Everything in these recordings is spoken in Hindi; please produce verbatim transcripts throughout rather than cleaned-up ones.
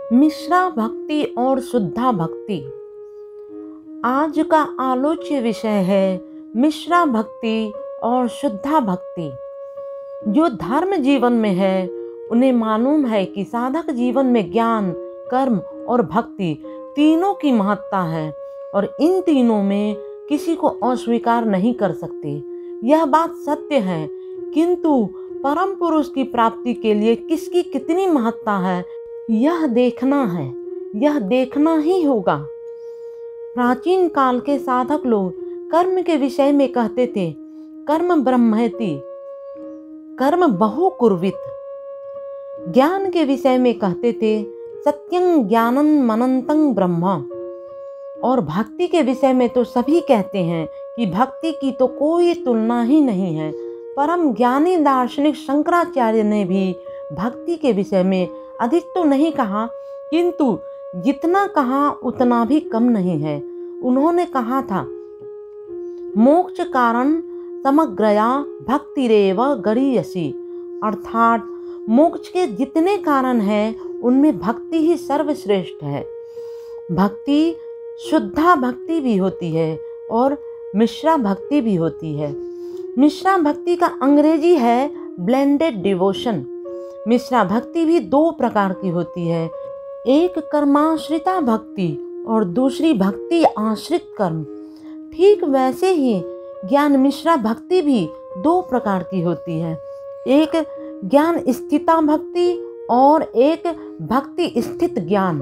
मिश्रा भक्ति और शुद्धा भक्ति। आज का आलोच्य विषय है मिश्रा भक्ति और शुद्धा भक्ति। जो धर्म जीवन में है उन्हें मालूम है कि साधक जीवन में ज्ञान, कर्म और भक्ति तीनों की महत्ता है और इन तीनों में किसी को अस्वीकार नहीं कर सकते। यह बात सत्य है, किंतु परम पुरुष की प्राप्ति के लिए किसकी कितनी महत्ता है यह देखना है, यह देखना ही होगा। प्राचीन काल के साधक लोग कर्म के विषय में कहते थे कर्म ब्रह्मेति, कर्म बहु कुर्वित। ज्ञान के विषय में कहते थे सत्यं ज्ञानं मनन्तं ब्रह्म। और भक्ति के विषय में तो सभी कहते हैं कि भक्ति की तो कोई तुलना ही नहीं है। परम ज्ञानी दार्शनिक शंकराचार्य ने भी भक्ति के विषय में अधिक तो नहीं कहा, किंतु जितना कहा उतना भी कम नहीं है। उन्होंने कहा था मोक्ष कारण समग्रया भक्तिरेव गरीयसी, अर्थात मोक्ष के जितने कारण हैं उनमें भक्ति ही सर्वश्रेष्ठ है। भक्ति शुद्धा भक्ति भी होती है और मिश्रा भक्ति भी होती है। मिश्रा भक्ति का अंग्रेजी है ब्लेंडेड डिवोशन। मिश्रा भक्ति भी दो प्रकार की होती है, एक कर्माश्रिता भक्ति और दूसरी भक्ति आश्रित कर्म। ठीक वैसे ही ज्ञान मिश्रा भक्ति भी दो प्रकार की होती है, एक ज्ञान स्थिता भक्ति और एक भक्ति स्थित ज्ञान।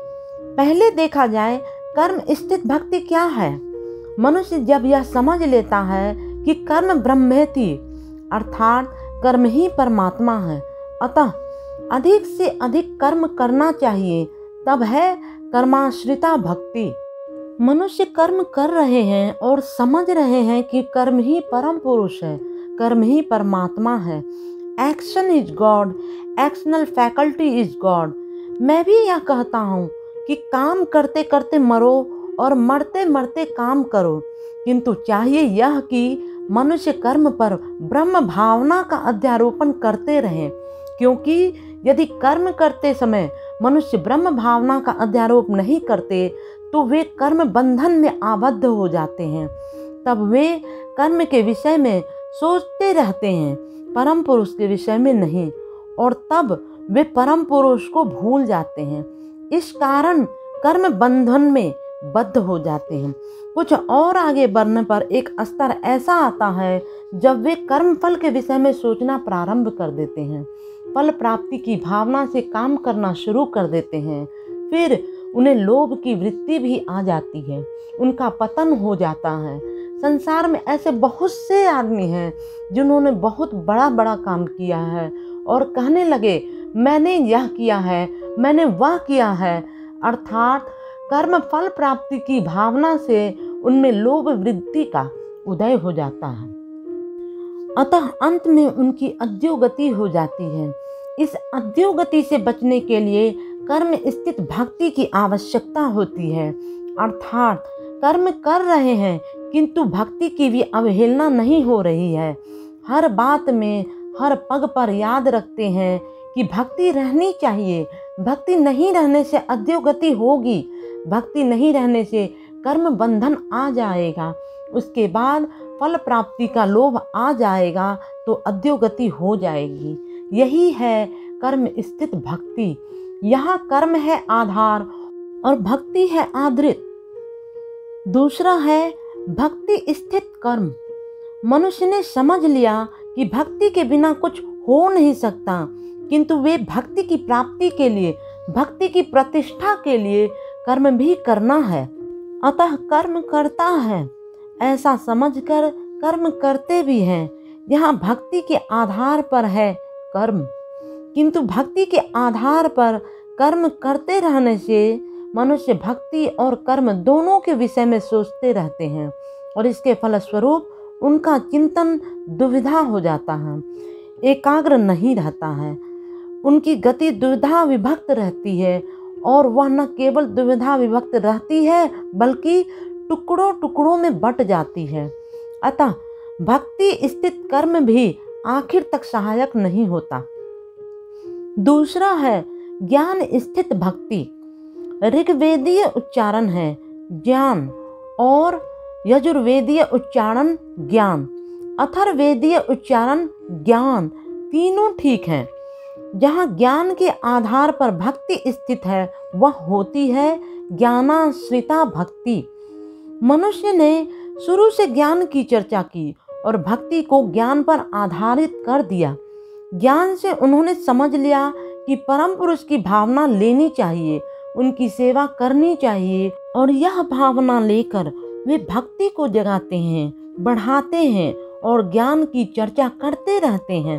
पहले देखा जाए कर्म स्थित भक्ति क्या है। मनुष्य जब यह समझ लेता है कि कर्म ब्रह्मेति, अर्थात कर्म ही परमात्मा है, अतः अधिक से अधिक कर्म करना चाहिए, तब है कर्माश्रिता भक्ति। मनुष्य कर्म कर रहे हैं और समझ रहे हैं कि कर्म ही परम पुरुष है, कर्म ही परमात्मा है। Action is God, actional faculty is God. मैं भी यह कहता हूँ कि काम करते करते मरो और मरते मरते काम करो, किंतु चाहिए यह कि मनुष्य कर्म पर ब्रह्म भावना का अध्यारोपण करते रहें, क्योंकि यदि कर्म करते समय मनुष्य ब्रह्म भावना का अध्यारोप नहीं करते तो वे कर्म बंधन में आबद्ध हो जाते हैं। तब वे कर्म के विषय में सोचते रहते हैं, परम पुरुष के विषय में नहीं, और तब वे परम पुरुष को भूल जाते हैं। इस कारण कर्म बंधन में बद्ध हो जाते हैं। कुछ और आगे बढ़ने पर एक स्तर ऐसा आता है जब वे कर्म फल के विषय में सोचना प्रारंभ कर देते हैं, फल प्राप्ति की भावना से काम करना शुरू कर देते हैं। फिर उन्हें लोभ की वृत्ति भी आ जाती है, उनका पतन हो जाता है। संसार में ऐसे बहुत से आदमी हैं जिन्होंने बहुत बड़ा बड़ा काम किया है और कहने लगे मैंने यह किया है, मैंने वह किया है, अर्थात कर्म फल प्राप्ति की भावना से उनमें लोभ वृत्ति का उदय हो जाता है। अतः अंत में उनकी अध्योगति हो जाती है। इस अध्योगति से बचने के लिए कर्म स्थित भक्ति की आवश्यकता होती है, अर्थात कर्म कर रहे हैं किंतु भक्ति की भी अवहेलना नहीं हो रही है। हर बात में हर पग पर याद रखते हैं कि भक्ति रहनी चाहिए, भक्ति नहीं रहने से अध्योगति होगी, भक्ति नहीं रहने से कर्म बंधन आ जाएगा, उसके बाद फल प्राप्ति का लोभ आ जाएगा तो अध्योगति हो जाएगी। यही है कर्म स्थित भक्ति। यहाँ कर्म है आधार और भक्ति है आधृत। दूसरा है भक्ति स्थित कर्म। मनुष्य ने समझ लिया कि भक्ति के बिना कुछ हो नहीं सकता, किंतु वे भक्ति की प्राप्ति के लिए, भक्ति की प्रतिष्ठा के लिए कर्म भी करना है, अतः कर्म करता है ऐसा समझकर कर्म करते भी हैं। यहाँ भक्ति के आधार पर है कर्म, किंतु भक्ति के आधार पर कर्म करते रहने से मनुष्य भक्ति और कर्म दोनों के विषय में सोचते रहते हैं और इसके फलस्वरूप उनका चिंतन दुविधा हो जाता है, एकाग्र नहीं रहता है। उनकी गति दुविधा विभक्त रहती है और वह न केवल दुविधा विभक्त रहती है बल्कि टुकड़ों टुकड़ों में बट जाती है। अतः भक्ति स्थित कर्म भी आखिर तक सहायक नहीं होता। दूसरा है ज्ञान स्थित भक्ति। ऋग्वेदीय उच्चारण है ज्ञान और यजुर्वेदीय उच्चारण ज्ञान, अथर्ववेदीय उच्चारण ज्ञान, तीनों ठीक हैं। जहाँ ज्ञान के आधार पर भक्ति स्थित है वह होती है ज्ञानाश्रिता भक्ति। मनुष्य ने शुरू से ज्ञान की चर्चा की और भक्ति को ज्ञान पर आधारित कर दिया। ज्ञान से उन्होंने समझ लिया कि परम पुरुष की भावना लेनी चाहिए, उनकी सेवा करनी चाहिए, और यह भावना लेकर वे भक्ति को जगाते हैं, बढ़ाते हैं और ज्ञान की चर्चा करते रहते हैं।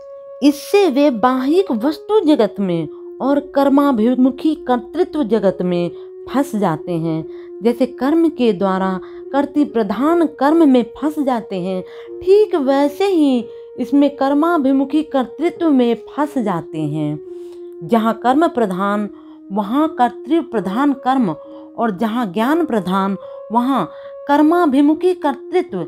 इससे वे बाह्यिक वस्तु जगत में और कर्माभिमुखी कर्तृत्व जगत में फंस जाते हैं। जैसे कर्म के द्वारा कर्तृ प्रधान कर्म में फंस जाते हैं, ठीक वैसे ही इसमें कर्माभिमुखी कर्तृत्व में फंस जाते हैं। जहाँ कर्म प्रधान वहाँ कर्तृ प्रधान कर्म, और जहाँ ज्ञान प्रधान वहाँ कर्माभिमुखी कर्तृत्व।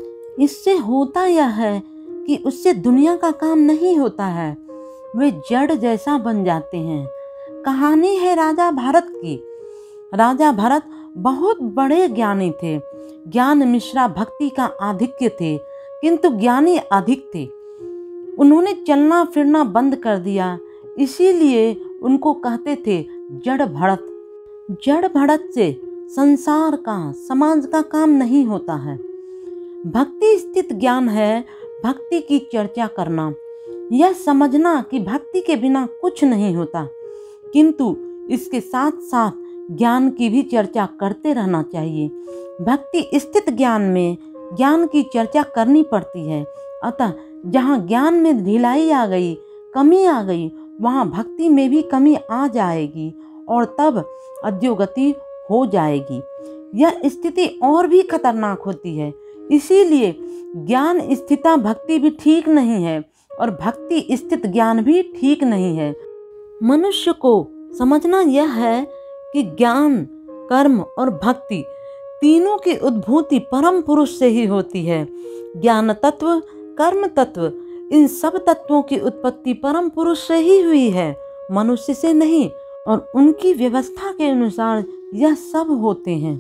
इससे होता यह है कि उससे दुनिया का काम नहीं होता है, वे जड़ जैसा बन जाते हैं। कहानी है राजा भरत की। राजा भरत बहुत बड़े ज्ञानी थे। ज्ञान मिश्रा भक्ति का आधिक्य थे, किंतु ज्ञानी अधिक थे। उन्होंने चलना फिरना बंद कर दिया, इसीलिए उनको कहते थे जड़ भरत। जड़ भरत से संसार का, समाज का काम नहीं होता है। भक्ति स्थित ज्ञान है भक्ति की चर्चा करना, यह समझना कि भक्ति के बिना कुछ नहीं होता, किंतु इसके साथ साथ ज्ञान की भी चर्चा करते रहना चाहिए। भक्ति स्थित ज्ञान में ज्ञान की चर्चा करनी पड़ती है। अतः जहाँ ज्ञान में ढिलाई आ गई, कमी आ गई, वहाँ भक्ति में भी कमी आ जाएगी और तब अधोगति हो जाएगी। यह स्थिति और भी खतरनाक होती है। इसीलिए ज्ञान स्थिता भक्ति भी ठीक नहीं है और भक्ति स्थित ज्ञान भी ठीक नहीं है। मनुष्य को समझना यह है कि ज्ञान, कर्म और भक्ति तीनों की उद्भूति परम पुरुष से ही होती है। ज्ञान तत्व, कर्म तत्व, इन सब तत्वों की उत्पत्ति परम पुरुष से ही हुई है, मनुष्य से नहीं, और उनकी व्यवस्था के अनुसार यह सब होते हैं।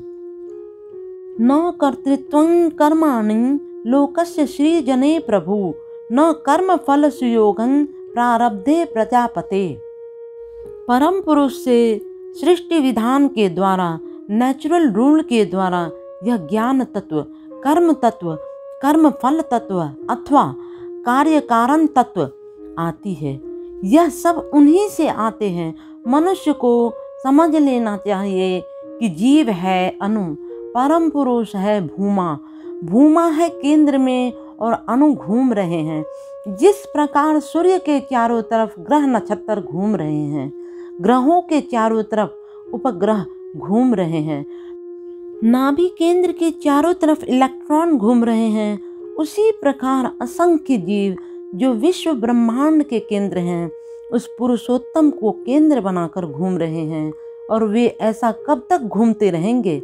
न कर्तृत्वं कर्माणि लोकस्य सृजने प्रभु, न कर्म फल सुयोगं प्रारब्धे प्रजापते। परम पुरुष से सृष्टि विधान के द्वारा, नेचुरल रूल के द्वारा यह ज्ञान तत्व, कर्म तत्व, कर्म फल तत्व अथवा कार्य कारण तत्व आती है। यह सब उन्हीं से आते हैं। मनुष्य को समझ लेना चाहिए कि जीव है अणु, परम पुरुष है भूमा, भूमा है केंद्र में और अणु घूम रहे हैं। जिस प्रकार सूर्य के चारों तरफ ग्रह नक्षत्र घूम रहे हैं, ग्रहों के चारों तरफ उपग्रह घूम रहे हैं, नाभि केंद्र के चारों तरफ इलेक्ट्रॉन घूम रहे हैं, उसी प्रकार असंख्य जीव जो विश्व ब्रह्मांड के केंद्र हैं उस पुरुषोत्तम को केंद्र बनाकर घूम रहे हैं, और वे ऐसा कब तक घूमते रहेंगे।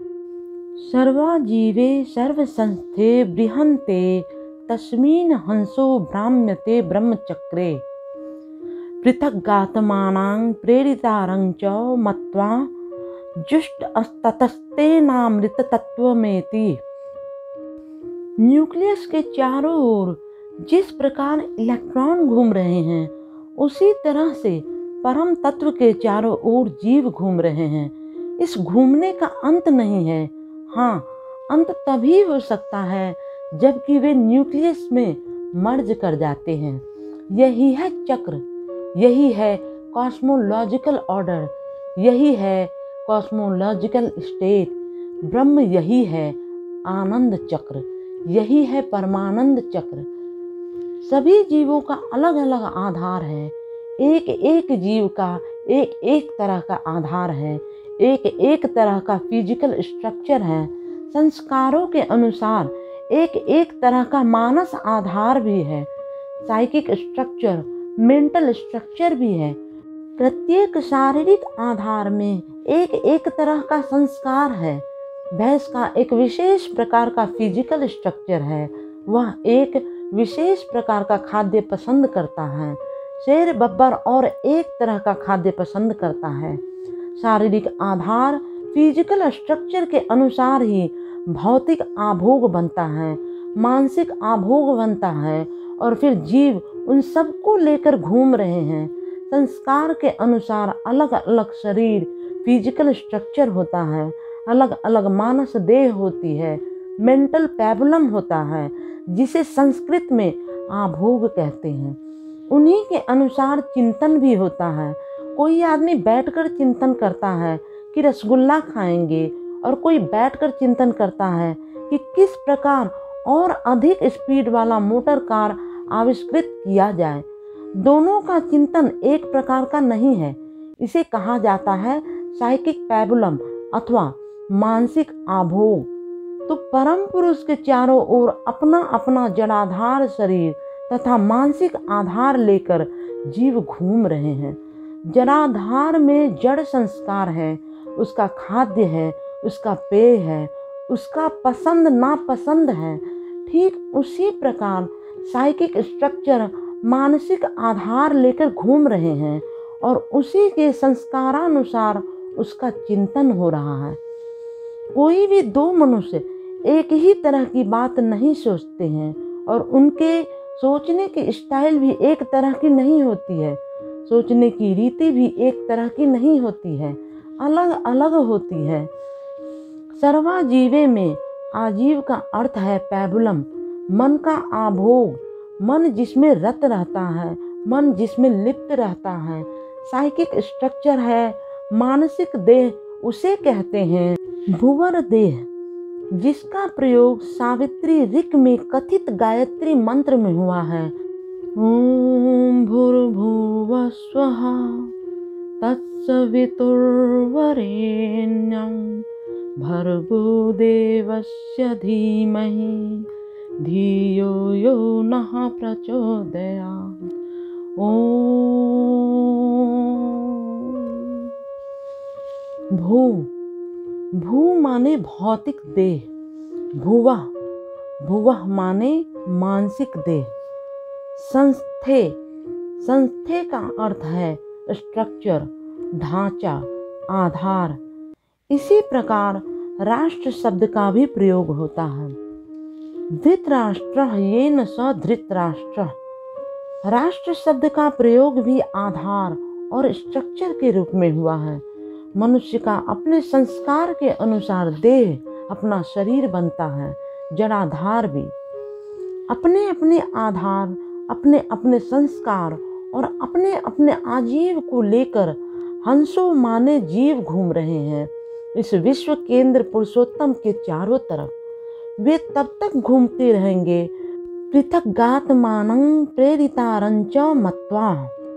सर्वा जीवे सर्वसंस्थे बृहन्ते तस्मिन् हंसो भ्राम्यते ब्रह्मचक्रे पृथग्गात्मानां प्रेरितारं च मत्वा जुष्ट अस्ततस्तेनामृत तत्वमेति। न्यूक्लियस के चारों ओर जिस प्रकार इलेक्ट्रॉन घूम रहे हैं, उसी तरह से परम तत्व के चारों ओर जीव घूम रहे हैं। इस घूमने का अंत नहीं है। हाँ, अंत तभी हो सकता है जबकि वे न्यूक्लियस में मर्ज कर जाते हैं। यही है चक्र, यही है कॉस्मोलॉजिकल ऑर्डर, यही है कॉस्मोलॉजिकल स्टेट। ब्रह्म यही है आनंद चक्र, यही है परमानंद चक्र। सभी जीवों का अलग अलग आधार है। एक एक जीव का एक एक तरह का आधार है, एक एक तरह का फिजिकल स्ट्रक्चर है। संस्कारों के अनुसार एक एक तरह का मानस आधार भी है, साइकिक स्ट्रक्चर, मेंटल स्ट्रक्चर भी है। प्रत्येक शारीरिक आधार में एक एक तरह का संस्कार है। भैंस का एक विशेष प्रकार का फिजिकल स्ट्रक्चर है, वह एक विशेष प्रकार का खाद्य पसंद करता है। शेर, बब्बर और एक तरह का खाद्य पसंद करता है। शारीरिक आधार फिजिकल स्ट्रक्चर के अनुसार ही भौतिक आभोग बनता है, मानसिक आभोग बनता है और फिर जीव उन सब को लेकर घूम रहे हैं। संस्कार के अनुसार अलग अलग शरीर फिजिकल स्ट्रक्चर होता है, अलग अलग मानस देह होती है, मेंटल पैबुलम होता है जिसे संस्कृत में आभोग कहते हैं। उन्हीं के अनुसार चिंतन भी होता है। कोई आदमी बैठकर चिंतन करता है कि रसगुल्ला खाएंगे और कोई बैठकर चिंतन करता है कि किस प्रकार और अधिक स्पीड वाला मोटर कार आविष्कृत किया जाए। दोनों का चिंतन एक प्रकार का नहीं है। इसे कहा जाता है साइकिक पैबुलम अथवा मानसिक आभोग। तो परम पुरुष के चारों ओर अपना अपना जड़ाधार शरीर तथा मानसिक आधार लेकर जीव घूम रहे हैं। जड़ाधार में जड़ संस्कार है, उसका खाद्य है, उसका पेय है, उसका पसंद नापसंद है। ठीक उसी प्रकार साइकिक स्ट्रक्चर मानसिक आधार लेकर घूम रहे हैं और उसी के संस्कारानुसार उसका चिंतन हो रहा है। कोई भी दो मनुष्य एक ही तरह की बात नहीं सोचते हैं और उनके सोचने की स्टाइल भी एक तरह की नहीं होती है, सोचने की रीति भी एक तरह की नहीं होती है, अलग अलग होती है। सर्वाजीवे में आजीव का अर्थ है पैबुलम, मन का आभोग, मन जिसमें रत रहता है, मन जिसमें लिप्त रहता है। साइकिक स्ट्रक्चर है मानसिक देह, उसे कहते हैं भुवर देह, जिसका प्रयोग सावित्री ऋक में कथित गायत्री मंत्र में हुआ है। ओम भूर्भुवः स्वः तत्सवितुर्वरेण्यं भर्गो देवस्य धीमहि धियो यो नः प्रचोदयात्। ओम भू भू माने भौतिक देह, भुवः भुवः माने मानसिक देह। संस्थे संस्थे का अर्थ है स्ट्रक्चर, ढांचा, आधार। इसी प्रकार राष्ट्र शब्द का भी प्रयोग होता है। धृतराष्ट्र येन स धृतराष्ट्र। राष्ट्र शब्द का प्रयोग भी आधार और स्ट्रक्चर के रूप में हुआ है। मनुष्य का अपने संस्कार के अनुसार देह, अपना शरीर बनता है, जड़ाधार भी। अपने अपने आधार, अपने अपने संस्कार और अपने अपने आजीव को लेकर हंसों माने जीव घूम रहे हैं इस विश्व केंद्र पुरुषोत्तम के चारों तरफ। वे तब तक घूमते रहेंगे पृथक गातमानं प्रेरितारंच मत्वा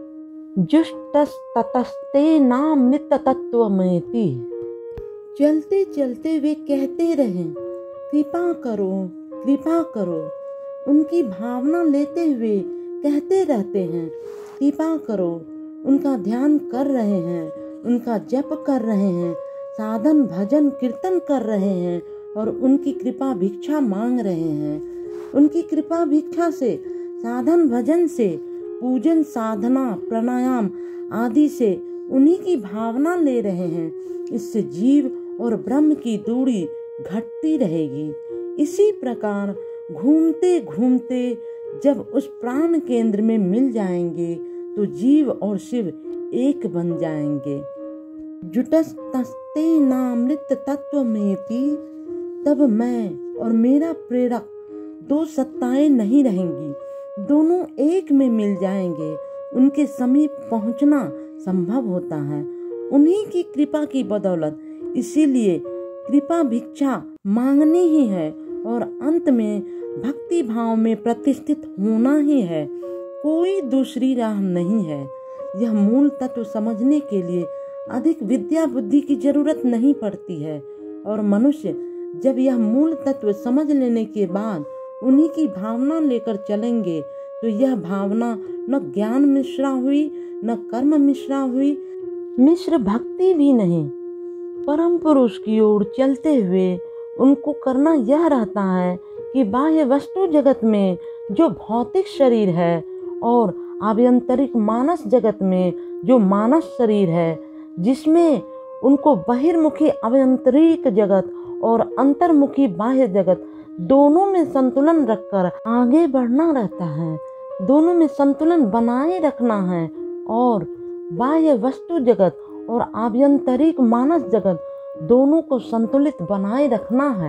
जुष्टस्ततस्ते नाम नित्य तत्वमेति। चलते चलते वे कहते रहें कृपा करो कृपा करो। उनकी भावना लेते हुए कहते रहते हैं कृपा करो। उनका ध्यान कर रहे हैं, उनका जप कर रहे हैं, साधन भजन कीर्तन कर रहे हैं और उनकी कृपा भिक्षा मांग रहे हैं। उनकी कृपा भिक्षा से, साधन भजन से, पूजन साधना प्राणायाम आदि से उन्हीं की भावना ले रहे हैं। इससे जीव और ब्रह्म की दूरी घटती रहेगी। इसी प्रकार घूमते घूमते जब उस प्राण केंद्र में मिल जाएंगे तो जीव और शिव एक बन जाएंगे। जुटस्तस्ते नामृत तत्व में पी। तब मैं और मेरा प्रेरक दो सत्ताएं नहीं रहेंगी, दोनों एक में मिल जाएंगे। उनके समीप पहुंचना संभव होता है उन्हीं की कृपा की बदौलत। इसीलिए कृपा भिक्षा मांगनी ही है और अंत में भक्ति भाव में प्रतिष्ठित होना ही है। कोई दूसरी राह नहीं है। यह मूल तत्व समझने के लिए अधिक विद्या बुद्धि की जरूरत नहीं पड़ती है और मनुष्य जब यह मूल तत्व समझ लेने के बाद उन्हीं की भावना लेकर चलेंगे तो यह भावना न ज्ञान मिश्रा हुई न कर्म मिश्रा हुई, मिश्र भक्ति भी नहीं। परम पुरुष की ओर चलते हुए उनको करना यह रहता है कि बाह्य वस्तु जगत में जो भौतिक शरीर है और आभ्यंतरिक मानस जगत में जो मानस शरीर है, जिसमें उनको बहिर्मुखी आभ्यंतरिक जगत और अंतर्मुखी बाह्य जगत दोनों में संतुलन रखकर आगे बढ़ना रहता है, दोनों में संतुलन बनाए रखना है और बाह्य वस्तु जगत और आभ्यंतरिक मानस जगत दोनों को संतुलित बनाए रखना है।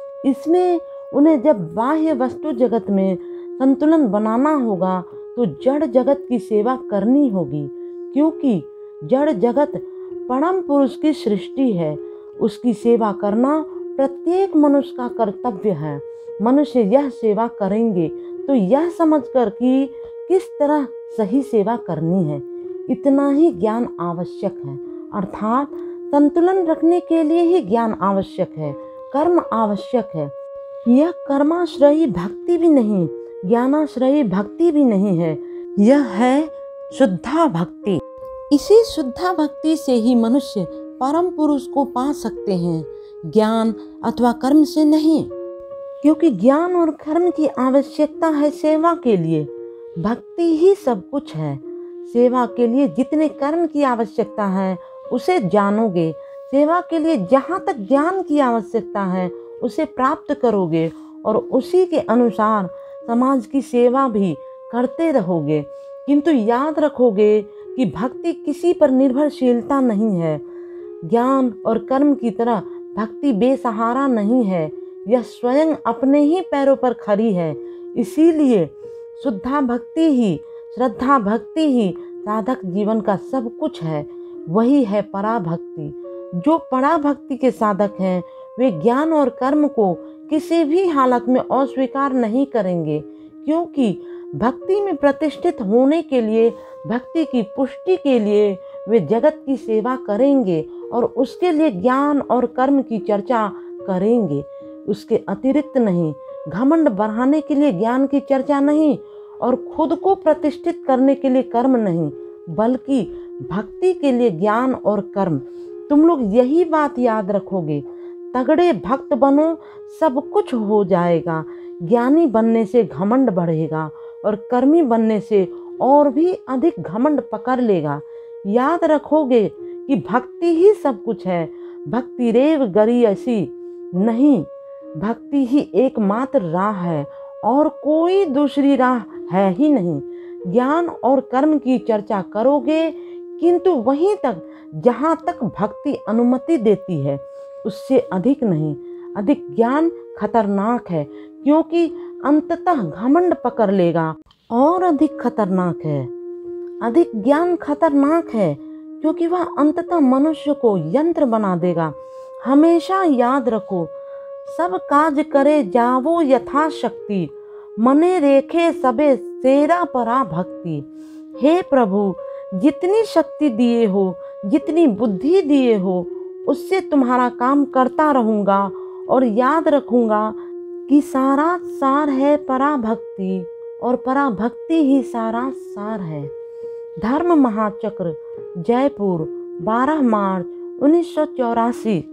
इसमें उन्हें जब बाह्य वस्तु जगत में संतुलन बनाना होगा तो जड़ जगत की सेवा करनी होगी, क्योंकि जड़ जगत परम पुरुष की सृष्टि है। उसकी सेवा करना प्रत्येक मनुष्य का कर्तव्य है। मनुष्य यह सेवा करेंगे तो यह समझकर कि किस तरह सही सेवा करनी है, इतना ही ज्ञान आवश्यक है। अर्थात संतुलन रखने के लिए ही ज्ञान आवश्यक है, कर्म आवश्यक है। यह कर्माश्रयी भक्ति भी नहीं, ज्ञानाश्रयी भक्ति भी नहीं है, यह है शुद्धा भक्ति। इसी शुद्धा भक्ति से ही मनुष्य परम पुरुष को पा सकते हैं, ज्ञान अथवा कर्म से नहीं। क्योंकि ज्ञान और कर्म की आवश्यकता है सेवा के लिए, भक्ति ही सब कुछ है। सेवा के लिए जितने कर्म की आवश्यकता है उसे जानोगे, सेवा के लिए जहाँ तक ज्ञान की आवश्यकता है उसे प्राप्त करोगे और उसी के अनुसार समाज की सेवा भी करते रहोगे। किंतु याद रखोगे कि भक्ति किसी पर निर्भरशीलता नहीं है। ज्ञान और कर्म की तरह भक्ति बेसहारा नहीं है, यह स्वयं अपने ही पैरों पर खड़ी है। इसीलिए शुद्धा भक्ति ही, श्रद्धा भक्ति ही साधक जीवन का सब कुछ है। वही है पराभक्ति। जो पराभक्ति के साधक हैं वे ज्ञान और कर्म को किसी भी हालत में अस्वीकार नहीं करेंगे, क्योंकि भक्ति में प्रतिष्ठित होने के लिए, भक्ति की पुष्टि के लिए वे जगत की सेवा करेंगे और उसके लिए ज्ञान और कर्म की चर्चा करेंगे। उसके अतिरिक्त नहीं, घमंड बढ़ाने के लिए ज्ञान की चर्चा नहीं और खुद को प्रतिष्ठित करने के लिए कर्म नहीं, बल्कि भक्ति के लिए ज्ञान और कर्म। तुम लोग यही बात याद रखोगे, तगड़े भक्त बनो, सब कुछ हो जाएगा। ज्ञानी बनने से घमंड बढ़ेगा और कर्मी बनने से और भी अधिक घमंड पकड़ लेगा। याद रखोगे कि भक्ति ही सब कुछ है, भक्ति रेव गरी ऐसी नहीं, भक्ति ही एकमात्र राह है और कोई दूसरी राह है ही नहीं। ज्ञान और कर्म की चर्चा करोगे, किंतु वहीं तक जहाँ तक भक्ति अनुमति देती है, उससे अधिक नहीं। अधिक ज्ञान खतरनाक है, क्योंकि अंततः घमंड पकड़ लेगा और अधिक खतरनाक है। अधिक ज्ञान खतरनाक है, क्योंकि वह अंततः मनुष्य को यंत्र बना देगा। हमेशा याद रखो, सब काज करे जावो यथाशक्ति, मने रेखे सबे सेरा परा भक्ति। हे प्रभु, जितनी शक्ति दिए हो, जितनी बुद्धि दिए हो, उससे तुम्हारा काम करता रहूँगा और याद रखूँगा कि सारा सार है पराभक्ति और पराभक्ति ही सारा सार है। धर्म महाचक्र, जयपुर, बारह मार्च उन्नीस सौ चौरासी।